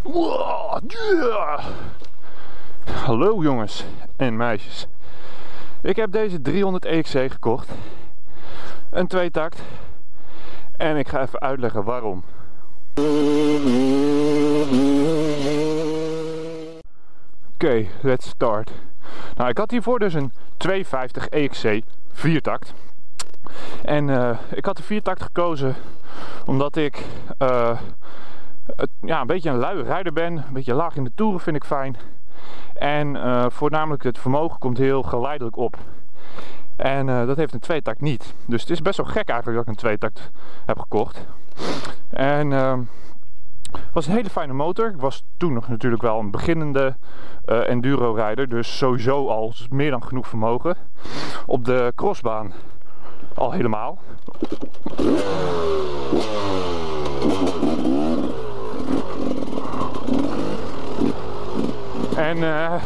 Wow, yeah. Hallo jongens en meisjes. Ik heb deze 300 EXC gekocht. Een tweetakt. En ik ga even uitleggen waarom. Oké, let's start. Nou, ik had hiervoor dus een 250 EXC viertakt. En ik had de viertakt gekozen omdat ik een beetje een luie rijder ben. Een beetje laag in de toeren vind ik fijn. En voornamelijk het vermogen komt heel geleidelijk op. En dat heeft een tweetakt niet. Dus het is best wel gek eigenlijk dat ik een tweetakt heb gekocht. En het was een hele fijne motor. Ik was toen nog natuurlijk wel een beginnende enduro rijder. Dus sowieso al meer dan genoeg vermogen. Op de crossbaan al helemaal. En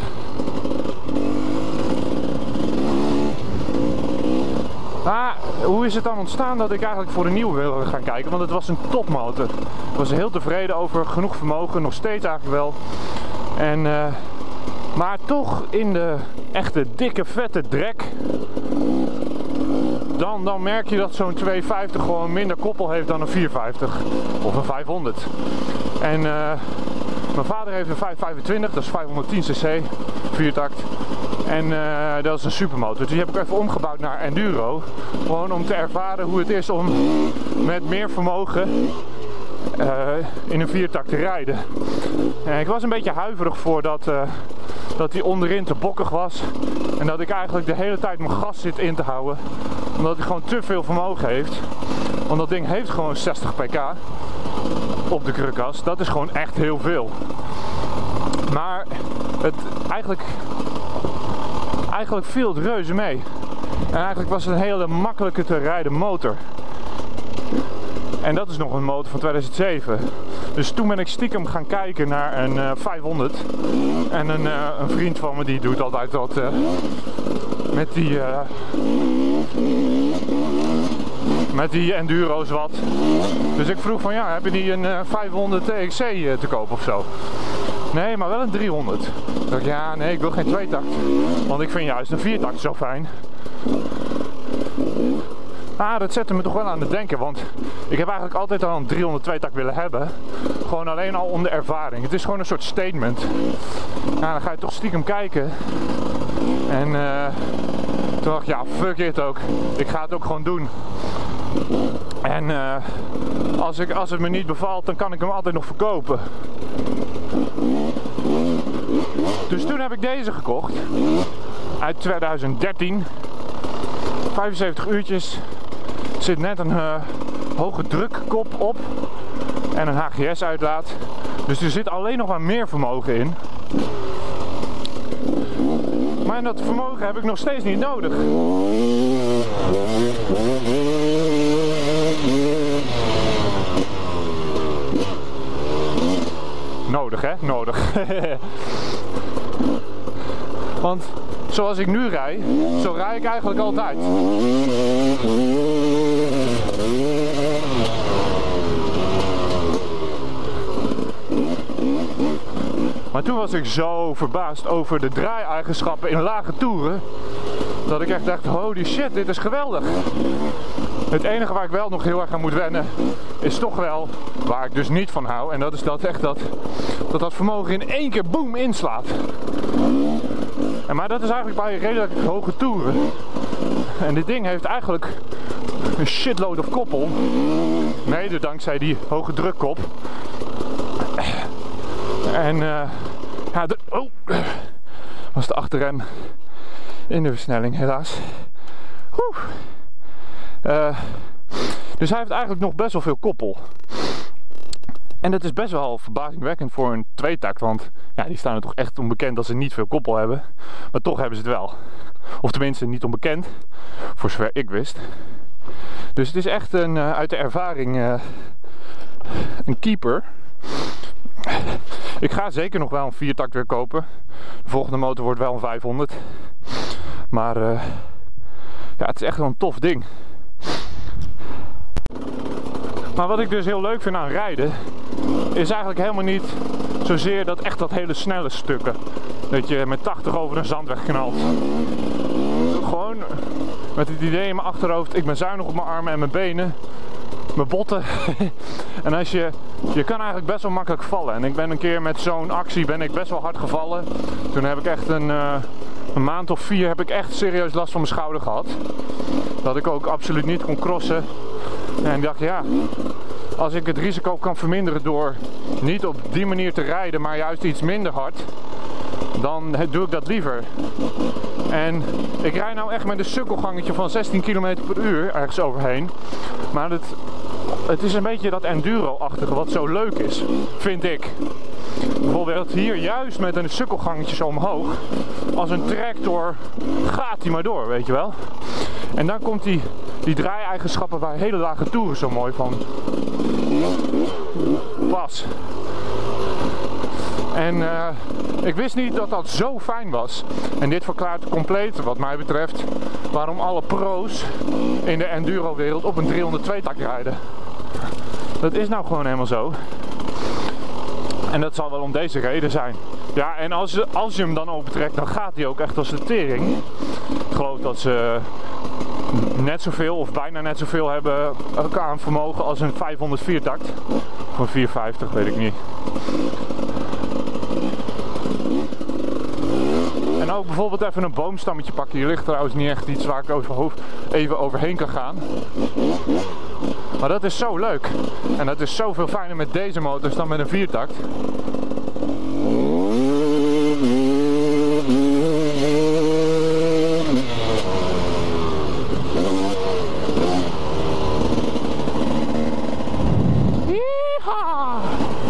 hoe is het dan ontstaan dat ik eigenlijk voor de nieuwe wilde gaan kijken? Want het was een topmotor. Ik was heel tevreden over, genoeg vermogen, nog steeds eigenlijk wel. En, maar toch in de echte dikke vette drek, dan merk je dat zo'n 250 gewoon minder koppel heeft dan een 450 of een 500. En mijn vader heeft een 525, dat is 510 cc, viertakt. En dat is een supermotor. Dus die heb ik even omgebouwd naar enduro. Gewoon om te ervaren hoe het is om met meer vermogen in een viertakt te rijden. En ik was een beetje huiverig voor dat hij onderin te bokkig was. En dat ik eigenlijk de hele tijd mijn gas zit in te houden. Omdat hij gewoon te veel vermogen heeft. Want dat ding heeft gewoon 60 pk op de krukas. Dat is gewoon echt heel veel. Maar eigenlijk viel het reuze mee. En eigenlijk was het een hele makkelijke te rijden motor. En dat is nog een motor van 2007. Dus toen ben ik stiekem gaan kijken naar een 500. En een vriend van me die doet altijd wat met die enduro's wat. Dus ik vroeg van ja, heb je die een 500 EXC te koop of zo? Nee, maar wel een 300. Ik dacht ja, nee, ik wil geen tweetakt. Want ik vind juist een viertakt zo fijn. Dat zette me toch wel aan het denken, want ik heb eigenlijk altijd al een 300 tweetakt willen hebben. Gewoon alleen al om de ervaring. Het is gewoon een soort statement. Dan ga je toch stiekem kijken. En toen dacht ik, ja, fuck it ook. Ik ga het ook gewoon doen. En als het me niet bevalt, dan kan ik hem altijd nog verkopen. Dus toen heb ik deze gekocht. Uit 2013. 75 uurtjes. Er zit net een hoge drukkop op. En een HGS uitlaat. Dus er zit alleen nog maar meer vermogen in. Maar dat vermogen heb ik nog steeds niet nodig. Nodig hè? Nodig. Want zoals ik nu rij, zo rij ik eigenlijk altijd. Maar toen was ik zo verbaasd over de draai-eigenschappen in lage toeren, dat ik echt dacht, holy shit, dit is geweldig. Het enige waar ik wel nog heel erg aan moet wennen, is toch wel, waar ik dus niet van hou, en dat is dat vermogen in één keer boem inslaat. Maar dat is eigenlijk bij redelijk hoge toeren. En dit ding heeft eigenlijk een shitload of koppel, mede dankzij die hoge drukkop. En was de achterrem in de versnelling helaas. Dus hij heeft eigenlijk nog best wel veel koppel. En dat is best wel verbazingwekkend voor een tweetakt, want ja, die staan er toch echt onbekend dat ze niet veel koppel hebben. Maar toch hebben ze het wel. Of tenminste niet onbekend, voor zover ik wist. Dus het is echt uit de ervaring een keeper. Ik ga zeker nog wel een viertakt weer kopen. De volgende motor wordt wel een 500. Maar ja, het is echt wel een tof ding. Maar wat ik dus heel leuk vind aan rijden, is eigenlijk helemaal niet zozeer dat hele snelle stukken. Dat je met 80 over een zandweg knalt. Gewoon met het idee in mijn achterhoofd, ik ben zuinig op mijn armen en mijn benen. Mijn botten. En als je kan eigenlijk best wel makkelijk vallen. En ik ben een keer met zo'n actie best wel hard gevallen. Toen heb ik echt een maand of 4 heb ik echt serieus last van mijn schouder gehad. Dat ik ook absoluut niet kon crossen. En ik dacht, ja, als ik het risico kan verminderen door niet op die manier te rijden, maar juist iets minder hard, dan doe ik dat liever. En ik rijd nou echt met een sukkelgangetje van 16 km per uur ergens overheen. Maar het is een beetje dat enduro-achtige wat zo leuk is, vind ik. Bijvoorbeeld hier juist met een sukkelgangetje zo omhoog. Als een tractor gaat hij maar door, weet je wel. En dan komt die draai-eigenschappen waar hele lage toeren zo mooi van pas. En ik wist niet dat dat zo fijn was. En dit verklaart compleet, wat mij betreft, waarom alle pro's in de enduro-wereld op een 302-tak rijden. Dat is nou gewoon helemaal zo. En dat zal wel om deze reden zijn. Ja, en als je hem dan opentrekt, dan gaat hij ook echt als de tering. Ik geloof dat ze net zoveel of bijna net zoveel hebben aan vermogen als een 504-takt. Of een 450, weet ik niet. En ook bijvoorbeeld even een boomstammetje pakken. Hier ligt trouwens niet echt iets waar ik even overheen kan gaan. Maar dat is zo leuk. En dat is zoveel fijner met deze motors dan met een 4-takt. Yeehaw!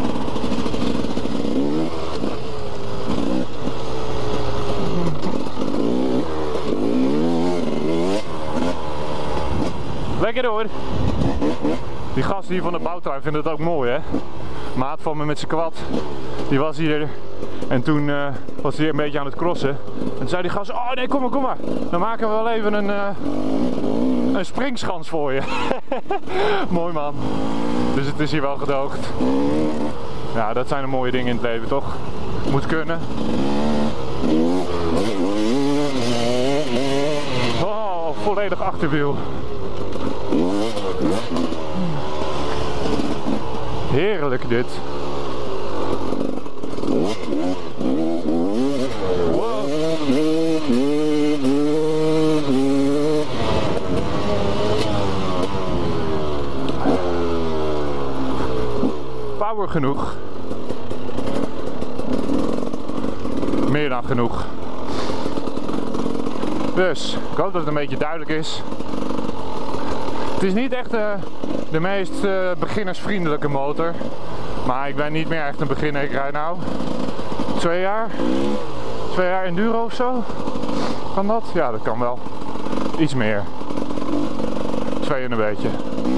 Lekker hoor. Die gast hier van de bouwtuin vindt het ook mooi, hè. Maat van me met zijn kwad, die was hier en toen was hij een beetje aan het crossen. En toen zei die gast, oh nee, kom maar. Dan maken we wel even een springschans voor je. Mooi man. Dus het is hier wel gedoogd. Ja, dat zijn de mooie dingen in het leven, toch? Moet kunnen. Oh, volledig achterwiel. Heerlijk dit. Wow. Power genoeg. Meer dan genoeg. Dus, ik hoop dat het een beetje duidelijk is. Het is niet echt de meest beginnersvriendelijke motor. Maar ik ben niet meer echt een beginner. Ik rijd nou 2 jaar. 2 jaar enduro of zo. Kan dat? Ja, dat kan wel. Iets meer. 2 en een beetje.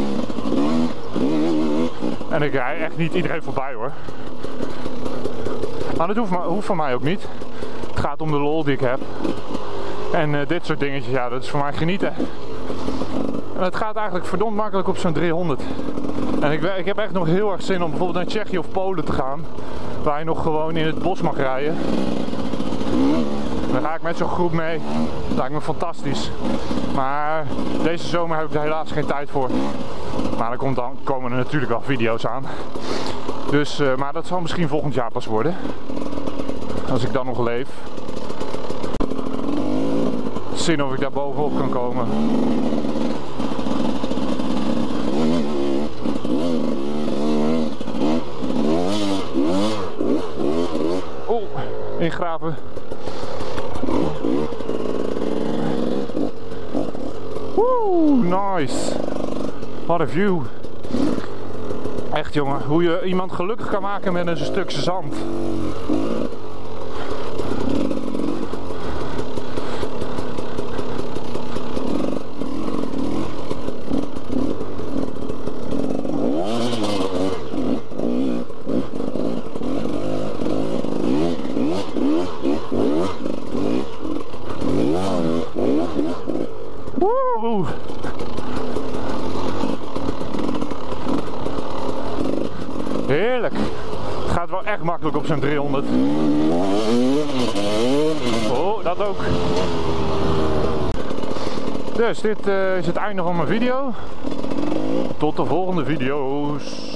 En ik rijd echt niet iedereen voorbij hoor. Maar dat hoeft van mij ook niet. Het gaat om de lol die ik heb. En dit soort dingetjes, ja, dat is voor mij genieten. En het gaat eigenlijk verdomd makkelijk op zo'n 300. En ik heb echt nog heel erg zin om bijvoorbeeld naar Tsjechië of Polen te gaan. Waar je nog gewoon in het bos mag rijden. Dan ga ik met zo'n groep mee. Dat lijkt me fantastisch. Maar deze zomer heb ik er helaas geen tijd voor. Maar dan komen er natuurlijk wel video's aan. Dus, maar dat zal misschien volgend jaar pas worden. Als ik dan nog leef. Zien of ik daar bovenop kan komen. Oh, ingraven. Woe, nice. What a view. Echt jongen, hoe je iemand gelukkig kan maken met een stukje zand. Woe! Heerlijk! gaat wel echt makkelijk op zijn 300. Oh, dat ook. Dus dit is het einde van mijn video. Tot de volgende video's.